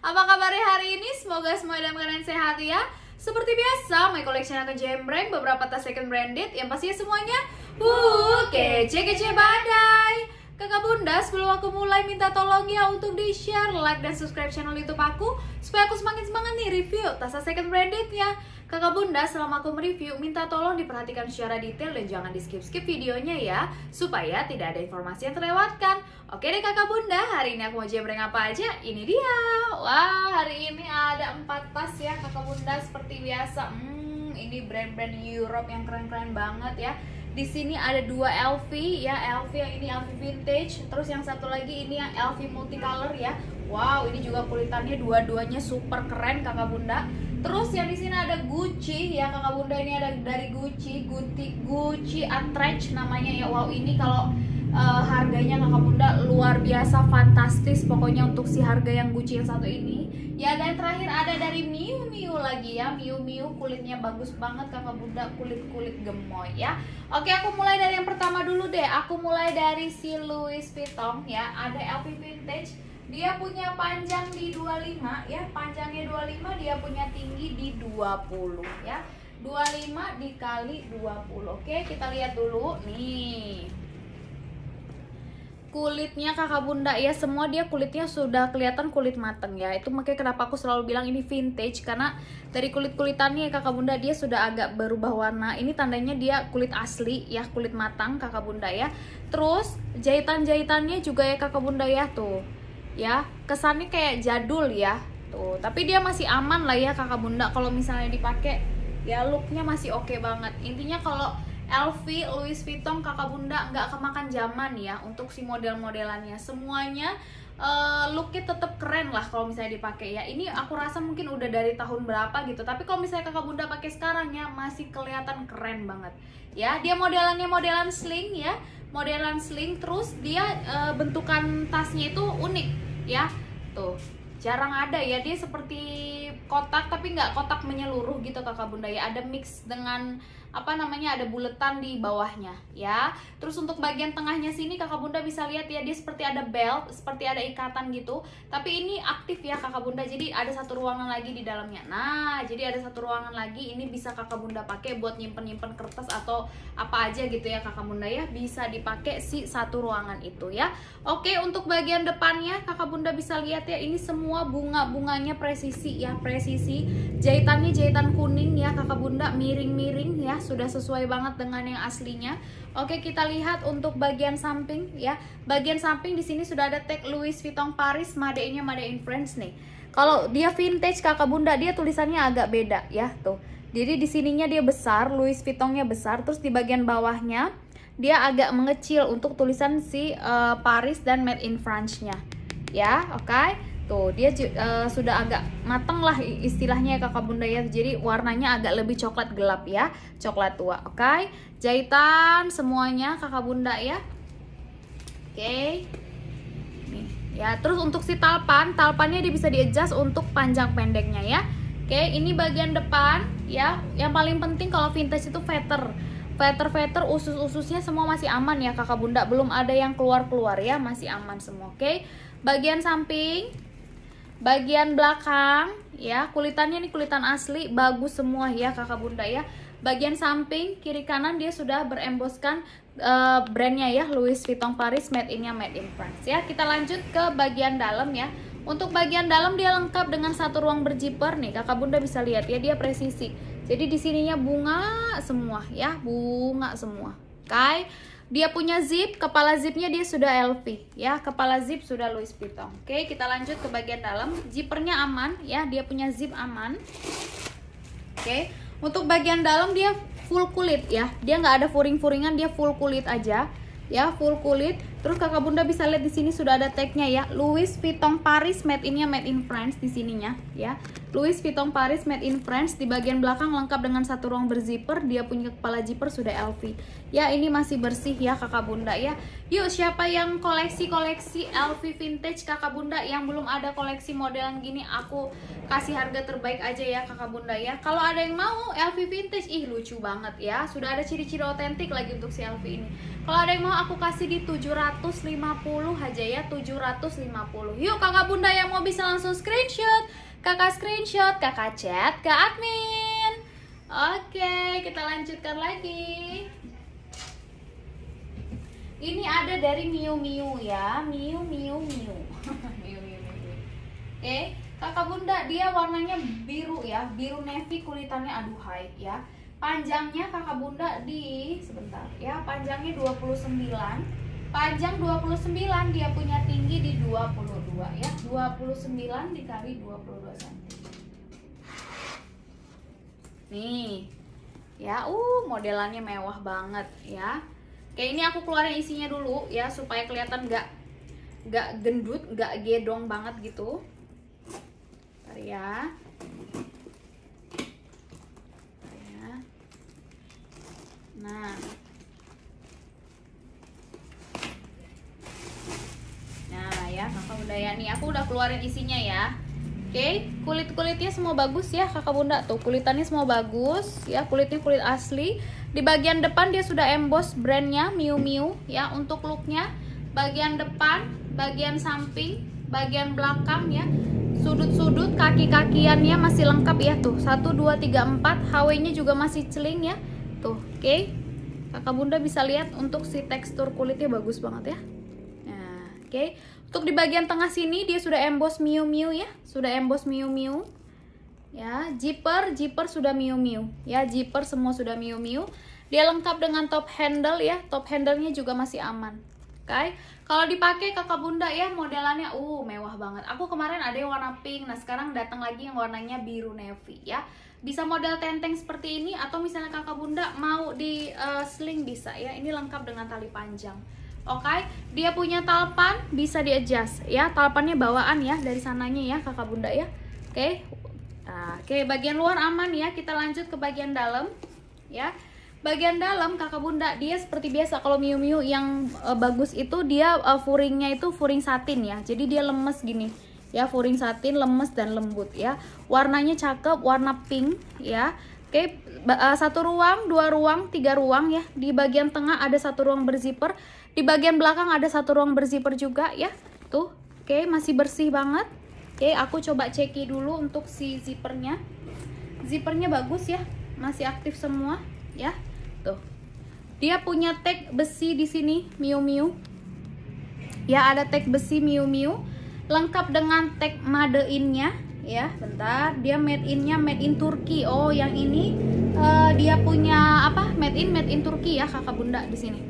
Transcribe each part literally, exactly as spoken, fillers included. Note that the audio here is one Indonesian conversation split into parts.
Apa kabarnya hari ini? Semoga semua dalam keadaan sehat ya. Seperti biasa, My Collection akan jembreng beberapa tas second branded yang pastinya semuanya uh, kece-kece badai. Kakak Bunda, sebelum aku mulai minta tolong ya untuk di-share, like, dan subscribe channel YouTube aku supaya aku semakin semangat nih review tas second brandednya. Kakak Bunda, selama aku mereview, minta tolong diperhatikan secara detail dan jangan di-skip-skip videonya ya, supaya tidak ada informasi yang terlewatkan. Oke deh Kakak Bunda, hari ini aku mau jembreng apa aja? Ini dia. Wah, hari ini ada empat tas ya Kakak Bunda seperti biasa. Hmm, ini brand-brand Europe yang keren-keren banget ya. Di sini ada dua L V ya, L V yang ini L V vintage, terus yang satu lagi ini yang L V multicolor ya. Wow, ini juga kulitannya dua-duanya super keren Kakak Bunda. Terus yang di sini ada Gucci ya Kakak Bunda, ini ada dari Gucci, Gucci, Gucci Atrecht namanya ya. Wow, ini kalau uh, harganya Kakak Bunda luar biasa fantastis pokoknya untuk si harga yang Gucci yang satu ini. Ya, dan terakhir ada dari Miu Miu lagi ya, Miu Miu kulitnya bagus banget Kakak Bunda, kulit-kulit gemoy ya. Oke, aku mulai dari yang pertama dulu deh. Aku mulai dari si Louis Vuitton ya, ada L V vintage. Dia punya panjang di dua puluh lima ya, panjangnya dua puluh lima, dia punya tinggi di dua puluh ya. dua puluh lima dikali dua puluh. Oke, kita lihat dulu nih. Kulitnya Kakak Bunda ya, semua dia kulitnya sudah kelihatan kulit mateng ya. Itu makanya kenapa aku selalu bilang ini vintage, karena dari kulit-kulitannya Kakak Bunda dia sudah agak berubah warna. Ini tandanya dia kulit asli ya, kulit matang Kakak Bunda ya. Terus jahitan-jahitannya juga ya Kakak Bunda ya, tuh ya, kesannya kayak jadul ya tuh, tapi dia masih aman lah ya Kakak Bunda kalau misalnya dipakai ya, looknya masih oke banget. Intinya kalau L V, Louis Vuitton Kakak Bunda nggak kemakan zaman ya untuk si model-modelannya, semuanya uh, looknya tetap keren lah kalau misalnya dipakai ya. Ini aku rasa mungkin udah dari tahun berapa gitu, tapi kalau misalnya Kakak Bunda pakai sekarang ya masih kelihatan keren banget ya. Dia modelannya modelan sling ya, modelan sling, terus dia uh, bentukan tasnya itu unik ya, tuh jarang ada ya, dia seperti kotak tapi nggak kotak menyeluruh gitu Kakak Bunda ya, ada mix dengan apa namanya, ada buletan di bawahnya ya. Terus untuk bagian tengahnya sini Kakak Bunda bisa lihat ya, dia seperti ada belt, seperti ada ikatan gitu, tapi ini aktif ya Kakak Bunda, jadi ada satu ruangan lagi di dalamnya. Nah, jadi ada satu ruangan lagi, ini bisa Kakak Bunda pakai buat nyimpen-nyimpen kertas atau apa aja gitu ya Kakak Bunda ya, bisa dipakai si satu ruangan itu ya. Oke, untuk bagian depannya Kakak Bunda bisa lihat ya, ini semua bunga-bunganya presisi ya, presisi. Jahitannya jahitan kuning ya Kakak Bunda, miring-miring ya, sudah sesuai banget dengan yang aslinya. Oke, kita lihat untuk bagian samping ya. Bagian samping di sini sudah ada tag Louis Vuitton Paris, made-nya made in France nih. Kalau dia vintage Kakak Bunda, dia tulisannya agak beda ya tuh. Jadi di sininya dia besar, Louis Vuittonnya besar, terus di bagian bawahnya dia agak mengecil untuk tulisan si uh, Paris dan made in France-nya. Ya, oke. Okay? Tuh, dia uh, sudah agak mateng lah istilahnya ya Kakak Bunda ya. Jadi warnanya agak lebih coklat gelap ya, coklat tua. Oke, okay? Jahitan semuanya Kakak Bunda ya. Oke, okay. Nih ya. Terus untuk si talpan, talpannya dia bisa di-adjust untuk panjang pendeknya ya. Oke, okay, ini bagian depan ya. Yang paling penting kalau vintage itu feather. Feather-feather, usus-ususnya semua masih aman ya Kakak Bunda. Belum ada yang keluar-keluar ya, masih aman semua. Oke, okay? Bagian samping, bagian belakang ya, kulitannya nih kulitan asli, bagus semua ya Kakak Bunda ya. Bagian samping kiri kanan dia sudah beremboskan uh, brandnya ya, Louis Vuitton Paris, made in-nya made in France ya. Kita lanjut ke bagian dalam ya. Untuk bagian dalam dia lengkap dengan satu ruang berzipper nih Kakak Bunda bisa lihat ya, dia presisi. Jadi di sininya bunga semua ya, bunga semua. Oke. Okay? Dia punya zip, kepala zipnya dia sudah L V ya, kepala zip sudah Louis Vuitton. Oke, kita lanjut ke bagian dalam. Zippernya aman ya, dia punya zip aman. Oke, untuk bagian dalam dia full kulit ya, dia nggak ada furing-furingan, dia full kulit aja ya, full kulit. Terus Kakak Bunda bisa lihat di sini sudah ada tagnya ya, Louis Vuitton Paris, made in-nya made in France di sininya ya. Louis Vuitton Paris, made in France. Di bagian belakang lengkap dengan satu ruang berzipper, dia punya kepala zipper sudah L V ya. Ini masih bersih ya Kakak Bunda ya. Yuk, siapa yang koleksi-koleksi L V vintage Kakak Bunda, yang belum ada koleksi modelan gini, aku kasih harga terbaik aja ya Kakak Bunda ya. Kalau ada yang mau L V vintage, ih lucu banget ya, sudah ada ciri-ciri otentik lagi untuk si L V ini. Kalau ada yang mau aku kasih di tujuh ratus ratus lima puluh aja ya, tujuh ratus lima puluh. Yuk kakak bunda yang mau bisa langsung screenshot, kakak screenshot, kakak chat ke admin. Oke, kita lanjutkan lagi. Ini ada dari Miu Miu ya, Miu Miu Miu. Miu Miu Miu. Oke, kakak bunda dia warnanya biru ya, biru navy, kulitannya aduhai ya. Panjangnya kakak bunda di sebentar ya, panjangnya dua puluh sembilan. Panjang dua puluh sembilan, dia punya tinggi di dua puluh dua ya. dua puluh sembilan dikali dua puluh dua sentimeter. Nih. Ya, uh modelannya mewah banget ya. Kayak ini aku keluarin isinya dulu ya supaya kelihatan nggak nggak gendut, nggak gedong banget gitu. Bentar ya. Bentar ya. Nah. Nah ya kakak bunda ya, nih aku udah keluarin isinya ya. Oke, kulit-kulitnya semua bagus ya kakak bunda. Tuh kulitannya semua bagus ya, kulitnya kulit asli. Di bagian depan dia sudah emboss brandnya Miu Miu ya untuk looknya. Bagian depan, bagian samping, bagian belakang ya, sudut-sudut, kaki-kakiannya masih lengkap ya. Tuh satu, dua, tiga, empat, H W-nya juga masih celing ya. Tuh, oke, kakak bunda bisa lihat untuk si tekstur kulitnya bagus banget ya. Nah, oke, untuk di bagian tengah sini dia sudah emboss Miu Miu ya, sudah emboss Miu Miu. Ya, zipper, zipper sudah Miu Miu. Ya, zipper semua sudah Miu Miu. Dia lengkap dengan top handle ya, top handle-nya juga masih aman. Oke, okay. Kalau dipakai kakak bunda ya modelannya uh mewah banget. Aku kemarin ada yang warna pink, nah sekarang datang lagi yang warnanya biru navy ya. Bisa model tenteng seperti ini atau misalnya kakak bunda mau di uh, sling bisa ya. Ini lengkap dengan tali panjang. Oke, okay. Dia punya talpan bisa di adjust ya. Talpannya bawaan ya dari sananya ya kakak bunda ya. Oke. Okay. Nah, oke, bagian luar aman ya. Kita lanjut ke bagian dalam ya. Bagian dalam kakak bunda dia seperti biasa. Kalau Miu Miu yang uh, bagus itu dia uh, furingnya itu furing satin ya. Jadi dia lemes gini ya, furing satin lemes dan lembut ya. Warnanya cakep, warna pink ya. Oke, uh, satu ruang, dua ruang, tiga ruang ya. Di bagian tengah ada satu ruang berzipper. Di bagian belakang ada satu ruang berzipper juga ya. Tuh, oke, masih bersih banget. Oke, aku coba ceki dulu untuk si zippernya. Zippernya bagus ya, masih aktif semua ya. Tuh, dia punya tag besi di sini Miu Miu. Ya, ada tag besi Miu Miu, lengkap dengan tag made in-nya ya. Bentar, dia made in-nya made in Turki. Oh, yang ini uh, dia punya apa? Made in made in Turki ya kakak bunda di sini.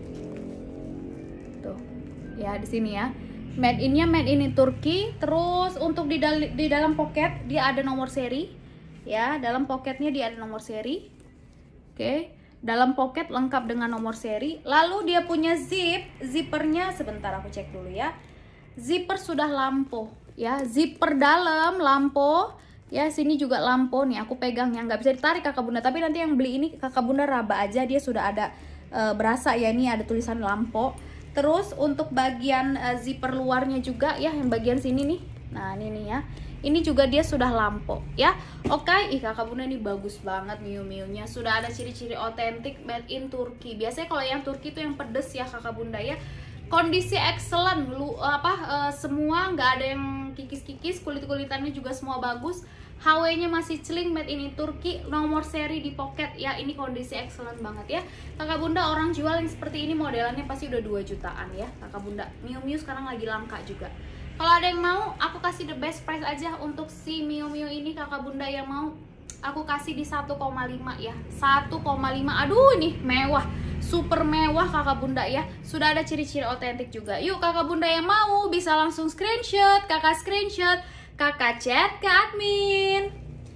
Tuh, ya di sini ya. Made in-nya made in Turki. Terus untuk di, dal di dalam pocket dia ada nomor seri ya. Dalam pocketnya dia ada nomor seri. Oke, dalam pocket lengkap dengan nomor seri. Lalu dia punya zip, zippernya sebentar aku cek dulu ya. Zipper sudah lampu ya, zipper dalam lampu ya. Sini juga lampu nih, aku pegang yang nggak bisa ditarik kakak bunda. Tapi nanti yang beli ini kakak bunda raba aja, dia sudah ada e, berasa ya, ini ada tulisan lampu. Terus untuk bagian uh, zipper luarnya juga ya, yang bagian sini nih. Nah, ini nih ya. Ini juga dia sudah lampu ya. Oke, okay. Ih kakak bunda ini bagus banget Miu Miu-nya. Sudah ada ciri-ciri otentik made in Turki. Biasanya kalau yang Turki itu yang pedes ya kakak bunda ya. Kondisi excellent, lu apa uh, semua nggak ada yang kikis-kikis, kulit-kulitannya juga semua bagus. H W-nya masih celing, made in Turki, nomor seri di pocket ya. Ini kondisi excellent banget ya kakak bunda. Orang jual yang seperti ini modelannya pasti udah dua jutaan ya kakak bunda. Miu Miu sekarang lagi langka juga. Kalau ada yang mau aku kasih the best price aja untuk si Miu Miu ini kakak bunda. Yang mau aku kasih di satu koma lima ya, satu koma lima. Aduh ini mewah, super mewah kakak bunda ya. Sudah ada ciri-ciri otentik juga. Yuk kakak bunda yang mau bisa langsung screenshot, kakak screenshot, kakak chat ke admin.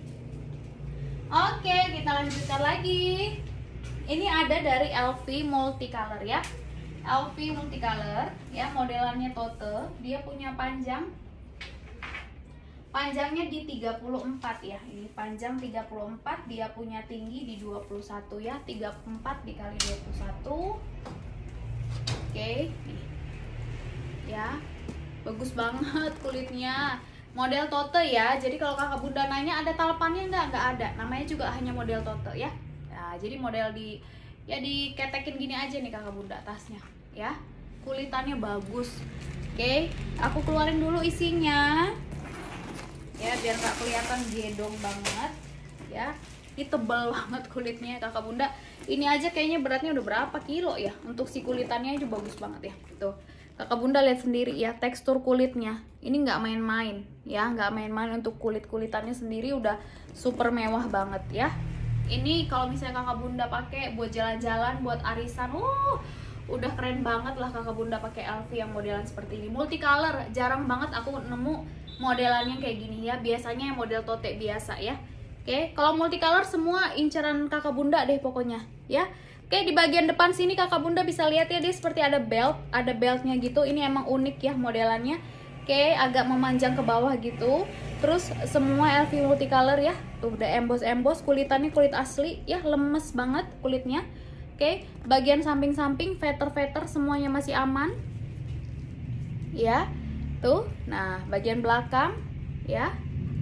Oke, kita lanjutkan lagi. Ini ada dari L V Multicolor ya. L V Multicolor ya, modelannya Tote. Dia punya panjang Panjangnya di tiga puluh empat ya. Ini panjang tiga puluh empat, dia punya tinggi di dua puluh satu ya. tiga puluh empat dikali dua puluh satu. Oke, nih. Ya. Bagus banget kulitnya. Model Tote ya. Jadi kalau kakak bunda nanya ada talpannya enggak? Enggak ada. Namanya juga hanya model Tote ya. Nah, jadi model di ya diketekin gini aja nih kakak bunda tasnya ya. kulitannya bagus. Oke, aku keluarin dulu isinya ya, biar nggak kelihatan gedong banget ya. Ini tebal banget kulitnya kakak bunda. Ini aja kayaknya beratnya udah berapa kilo ya. Untuk si kulitannya aja bagus banget ya. Tuh kakak bunda lihat sendiri ya, tekstur kulitnya ini nggak main-main ya, nggak main-main. Untuk kulit kulitannya sendiri udah super mewah banget ya. Ini kalau misalnya kakak bunda pakai buat jalan-jalan, buat arisan, uh udah keren banget lah kakak bunda pakai L V yang modelan seperti ini. Multicolor, jarang banget aku nemu modelannya kayak gini ya. Biasanya yang model tote biasa ya. Oke, kalau multicolor semua inceran kakak bunda deh pokoknya ya. Oke, di bagian depan sini kakak bunda bisa lihat ya, dia seperti ada belt, ada beltnya gitu. Ini emang unik ya modelannya. Oke, agak memanjang ke bawah gitu. Terus semua L V multicolor ya. Tuh udah emboss-emboss, kulitannya kulit asli ya, lemes banget kulitnya. Oke, bagian samping-samping, veter-veter semuanya masih aman. Ya. Tuh. Nah, bagian belakang ya.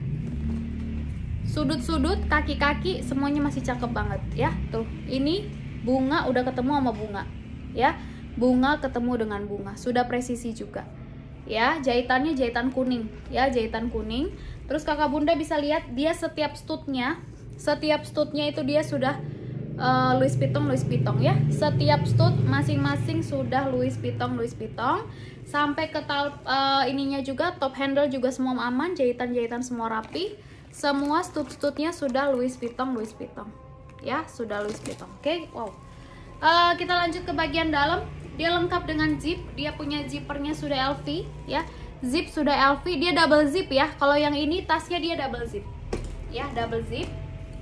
Sudut-sudut, kaki-kaki semuanya masih cakep banget ya. Tuh, ini bunga udah ketemu sama bunga ya. Bunga ketemu dengan bunga, sudah presisi juga. Ya, jahitannya jahitan kuning ya, jahitan kuning. Terus kakak bunda bisa lihat dia setiap studnya, setiap studnya itu dia sudah uh, Louis Vuitton, Louis Vuitton ya. Setiap stud masing-masing sudah Louis Vuitton, Louis Vuitton. Sampai ke tal uh, ininya juga, top handle juga semua aman, jahitan-jahitan semua rapi. Semua stud-studnya sudah Louis Vuitton, Louis Vuitton ya, sudah Louis Vuitton. Oke, okay? Wow. Uh, kita lanjut ke bagian dalam. Dia lengkap dengan zip, dia punya zippernya sudah L V ya. Zip sudah L V, dia double zip ya. Kalau yang ini tasnya dia double zip ya, double zip.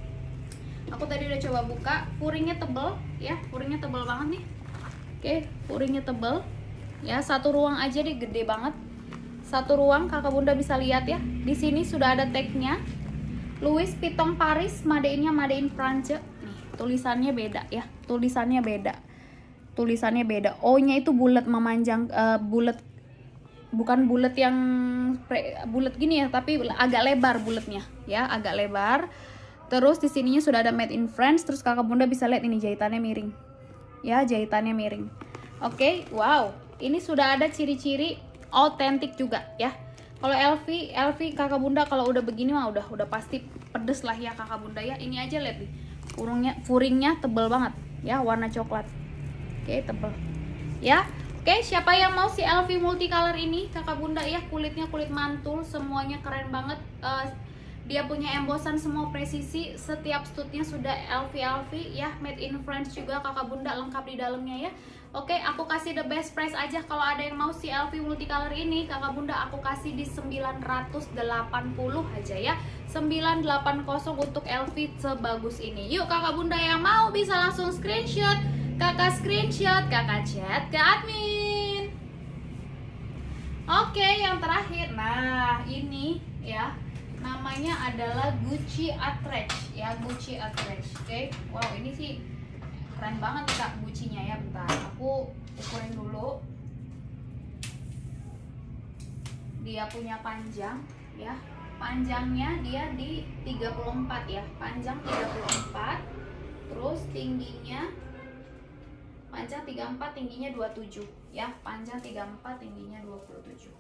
Aku tadi udah coba buka, puringnya tebel ya, puringnya tebel banget nih. Oke, okay, puringnya tebel ya. Satu ruang aja dia gede banget. Satu ruang kakak bunda bisa lihat ya. Di sini sudah ada tagnya. Louis Vuitton Paris, made-in-nya made in Prancis. Nih, tulisannya beda ya. Tulisannya beda. Tulisannya beda. O-nya itu bulat memanjang, uh, bulat, bukan bulat yang bulat gini ya, tapi agak lebar bulatnya ya, agak lebar. Terus di sininya sudah ada made in France. Terus kakak bunda bisa lihat ini jahitannya miring. Ya, jahitannya miring. Oke, okay, wow. Ini sudah ada ciri-ciri autentik juga ya. Kalau L V, L V kakak bunda kalau udah begini mah udah udah pasti pedes lah ya kakak bunda ya. Ini aja lihat nih, puringnya puringnya tebel banget ya, warna coklat. Oke, tebel ya. Oke, siapa yang mau si L V multicolor ini kakak bunda ya, kulitnya kulit mantul, semuanya keren banget. Uh, dia punya embossan semua presisi, setiap studnya sudah L V L V ya, made in France juga kakak bunda, lengkap di dalamnya ya. Oke, aku kasih the best price aja. Kalau ada yang mau si L V multicolor ini kakak bunda, aku kasih di sembilan ratus delapan puluh aja ya. Sembilan delapan nol untuk L V sebagus ini. Yuk kakak bunda yang mau bisa langsung screenshot. Kakak screenshot, kakak chat ke admin. Oke, yang terakhir. Nah, ini ya, namanya adalah Gucci Outrage ya, Gucci Outrage. Oke, wow, ini sih keren banget kak Gucci-nya ya. Bentar, aku ukurin dulu. Dia punya panjang ya. Panjangnya dia di tiga puluh empat ya. Panjang tiga puluh empat. Terus tingginya panjang tiga puluh empat, tingginya dua puluh tujuh ya. Panjang tiga puluh empat, tingginya dua puluh tujuh.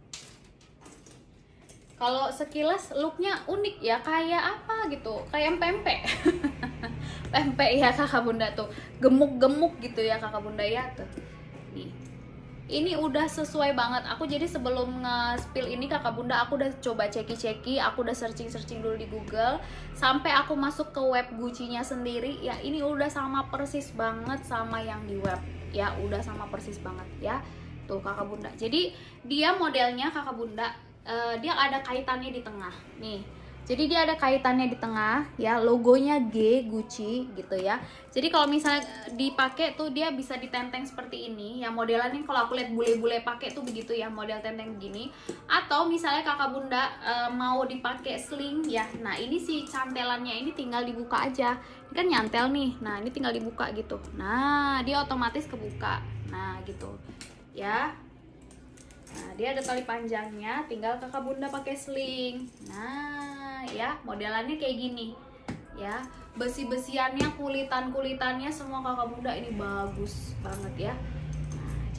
Kalau sekilas looknya unik ya, kayak apa gitu, kayak pempek. Pempek ya kakak bunda tuh, gemuk-gemuk gitu ya kakak bunda ya tuh. Nih, ini udah sesuai banget. Aku jadi sebelum nge-spill ini kakak bunda, aku udah coba ceki-ceki, aku udah searching-searching dulu di Google, sampai aku masuk ke web Gucci-nya sendiri ya. Ini udah sama persis banget sama yang di web ya, udah sama persis banget ya. Tuh kakak bunda. Jadi dia modelnya kakak bunda, Uh, dia ada kaitannya di tengah nih. Jadi dia ada kaitannya di tengah ya, logonya G Gucci gitu ya. Jadi kalau misalnya dipakai tuh dia bisa ditenteng seperti ini ya, modelannya kalau aku lihat bule-bule pakai tuh begitu ya, model tenteng begini. Atau misalnya kakak bunda uh, mau dipakai sling ya. Nah, ini si cantelannya ini tinggal dibuka aja. Ini kan nyantel nih. Nah, ini tinggal dibuka gitu. Nah, dia otomatis kebuka. Nah, gitu. Ya. Nah, dia ada tali panjangnya, tinggal kakak bunda pakai sling. Nah, ya, modelannya kayak gini. Ya, besi-besiannya, kulitan-kulitannya semua kakak bunda ini bagus banget ya. Nah,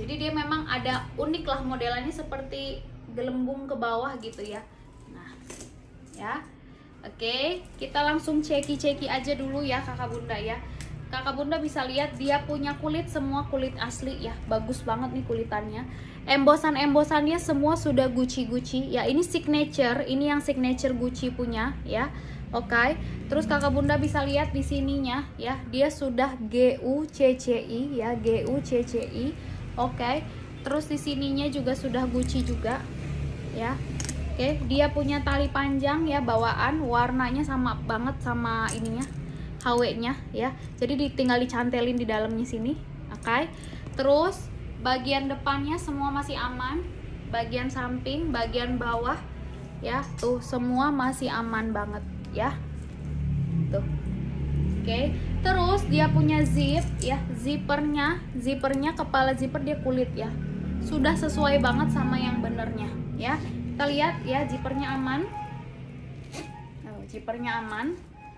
jadi dia memang ada unik lah modelannya, seperti gelembung ke bawah gitu ya. Nah ya, oke, kita langsung ceki-ceki aja dulu ya kakak bunda ya. Kakak bunda bisa lihat dia punya kulit semua kulit asli ya, bagus banget nih kulitannya. Embosan-embosannya semua sudah Gucci-Gucci ya, ini signature, ini yang signature Gucci punya ya. Oke, terus kakak bunda bisa lihat di sininya ya, dia sudah G U C C I ya, G U C C I. Oke, terus di sininya juga sudah Gucci juga ya. Oke, dia punya tali panjang ya, bawaan warnanya sama banget sama ininya, H W-nya ya. Jadi tinggal dicantelin di dalamnya sini. Oke. Terus bagian depannya semua masih aman, bagian samping, bagian bawah ya, tuh semua masih aman banget ya. Tuh. Oke. Terus dia punya zip ya, zippernya, zippernya kepala zipper dia kulit ya. Sudah sesuai banget sama yang benernya ya. Kita lihat ya, zippernya aman. Oh, zippernya aman.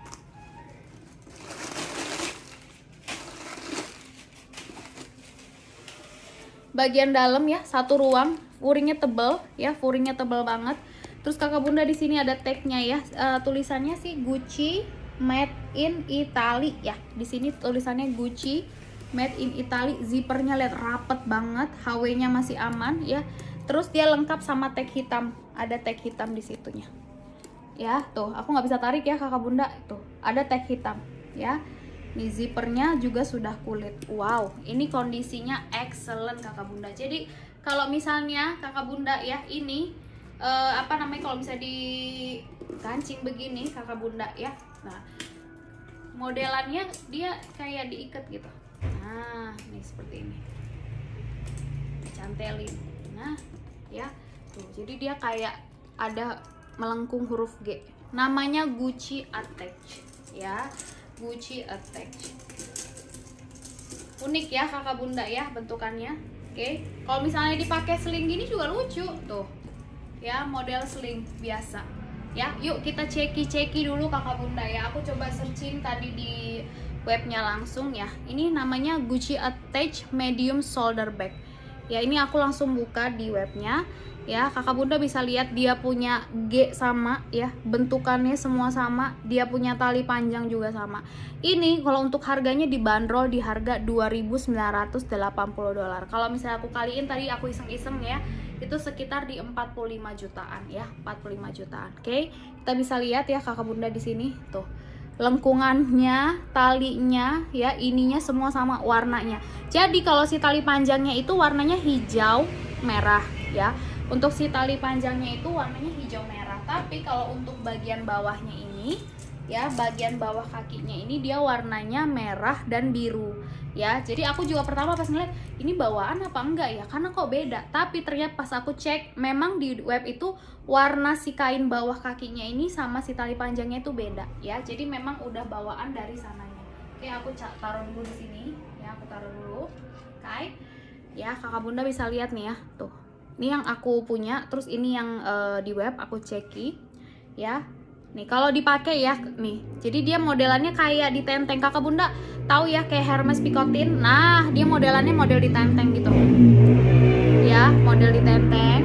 Bagian dalam ya, satu ruang, furingnya tebel ya, furingnya tebel banget. Terus kakak bunda di sini ada tagnya ya, uh, tulisannya sih Gucci Made in Italy ya. Di sini tulisannya Gucci Made in Italy. Zippernya lihat rapet banget, H W-nya masih aman ya. Terus dia lengkap sama tag hitam, ada tag hitam di situnya. Ya, tuh, aku nggak bisa tarik ya kakak bunda, tuh ada tag hitam ya. Nih zippernya juga sudah kulit. Wow, ini kondisinya excellent kakak bunda. Jadi kalau misalnya kakak bunda ya ini uh, apa namanya, kalau bisa di kancing begini kakak bunda ya. Nah modelannya dia kayak diikat gitu. Nah nih seperti ini, cantelin. Nah ya tuh, jadi dia kayak ada melengkung huruf G. Namanya Gucci Attach ya. Gucci Attach. Unik ya kakak bunda ya bentukannya. Oke, kalau misalnya dipakai sling gini juga lucu tuh ya, model sling biasa ya. Yuk kita ceki-ceki dulu kakak bunda ya. Aku coba searching tadi di webnya langsung ya. Ini namanya Gucci Attach Medium Shoulder Bag ya. Ini aku langsung buka di webnya ya. Kakak bunda bisa lihat dia punya G sama ya, bentukannya semua sama, dia punya tali panjang juga sama. Ini kalau untuk harganya dibanderol di harga dua ribu sembilan ratus delapan puluh dolar. Kalau misalnya aku kaliin tadi, aku iseng-iseng ya, itu sekitar di empat puluh lima jutaan ya, empat puluh lima jutaan. Oke, kita bisa lihat ya kakak bunda di sini tuh, lengkungannya, talinya ya, ininya semua sama warnanya. Jadi kalau si tali panjangnya itu warnanya hijau merah ya. Untuk si tali panjangnya itu warnanya hijau merah. Tapi kalau untuk bagian bawahnya ini ya, bagian bawah kakinya ini dia warnanya merah dan biru ya. Jadi aku juga pertama pas ngeliat ini bawaan apa enggak ya, karena kok beda. Tapi ternyata pas aku cek, memang di web itu warna si kain bawah kakinya ini sama si tali panjangnya itu beda ya. Jadi memang udah bawaan dari sananya. Oke, aku taruh dulu di sini ya, aku taruh dulu. Oke ya, kakak bunda bisa lihat nih ya, tuh ini yang aku punya. Terus ini yang uh, di web aku ceki ya. Nih kalau dipakai ya nih, jadi dia modelannya kayak ditenteng. Kakak bunda tahu ya kayak Hermes Picotin. Nah dia modelannya model ditenteng gitu ya, model ditenteng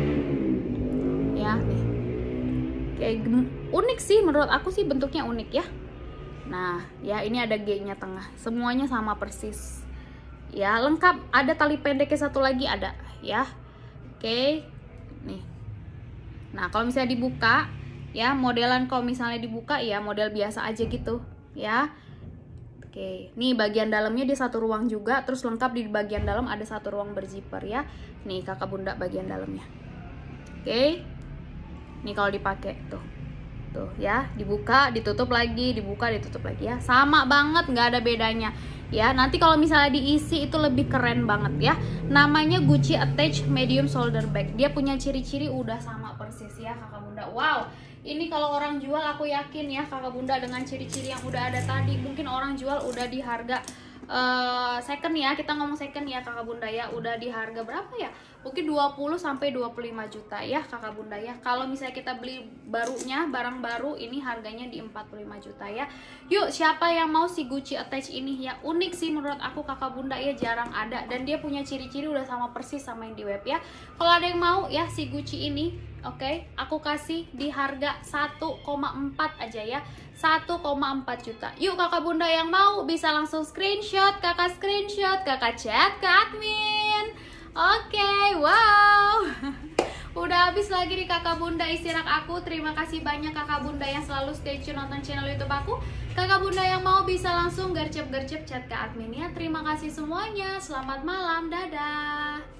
ya nih. Kayak unik sih, menurut aku sih bentuknya unik ya. Nah ya, ini ada G nya tengah, semuanya sama persis ya, lengkap. Ada tali pendeknya satu lagi ada ya. Oke nih. Nah kalau misalnya dibuka ya, modelan kalau misalnya dibuka ya model biasa aja gitu ya. Oke, nih bagian dalamnya dia satu ruang juga. Terus lengkap di bagian dalam ada satu ruang berzipper ya. Nih kakak bunda bagian dalamnya. Oke, nih kalau dipakai tuh tuh ya, dibuka ditutup lagi, dibuka ditutup lagi ya, sama banget, nggak ada bedanya ya. Nanti kalau misalnya diisi itu lebih keren banget ya. Namanya Gucci Attach Medium Shoulder Bag. Dia punya ciri-ciri udah sama persis ya kakak bunda. Wow, ini kalau orang jual aku yakin ya kakak bunda, dengan ciri-ciri yang udah ada tadi, mungkin orang jual udah di harga uh, second ya, kita ngomong second ya kakak bunda ya, udah di harga berapa ya, mungkin dua puluh sampai dua puluh lima juta ya kakak bunda ya. Kalau misalnya kita beli barunya, barang baru ini harganya di empat puluh lima juta ya. Yuk, siapa yang mau si Gucci attach ini ya, unik sih menurut aku kakak bunda ya, jarang ada, dan dia punya ciri-ciri udah sama persis sama yang di web ya. Kalau ada yang mau ya si Gucci ini, oke, okay, aku kasih di harga satu koma empat aja ya, satu koma empat juta. Yuk kakak bunda yang mau bisa langsung screenshot, kakak screenshot, kakak chat ke admin. Oke, okay, wow. Udah habis lagi nih kakak bunda istirahat aku. Terima kasih banyak kakak bunda yang selalu stay tune nonton channel YouTube aku. Kakak bunda yang mau bisa langsung gercep-gercep chat ke admin ya. Terima kasih semuanya. Selamat malam, dadah.